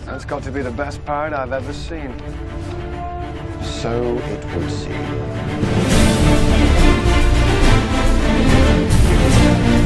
That's got to be the best parrot I've ever seen. So it would seem.